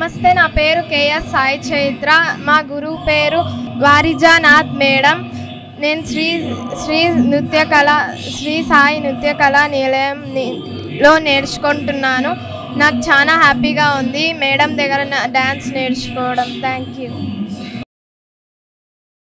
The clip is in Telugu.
నమస్తే, నా పేరు S Sai Chaitra. మా గురువు పేరు వారిజానాథ్ మేడం. నేను శ్రీ సాయి నృత్య కళా నిలయంలో నేర్చుకుంటున్నాను. నాకు చాలా హ్యాపీగా ఉంది మేడం దగ్గర డాన్స్ నేర్చుకోవడం. Thank you.